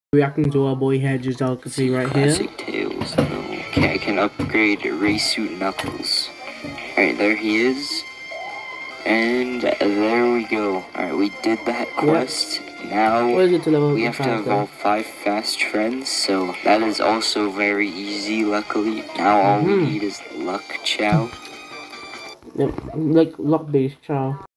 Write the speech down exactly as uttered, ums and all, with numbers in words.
Reacting to our boy Hedge, as y'all can see right here. Classic Tails. Okay, I can upgrade Race Suit Knuckles. Alright, there he is. And there we go. Alright, we did that quest. Yep. Now we have to evolve five fast friends, so that is also very easy, luckily. Now all mm-hmm. we need is Luck Chow. Yep, like Luck based Chow.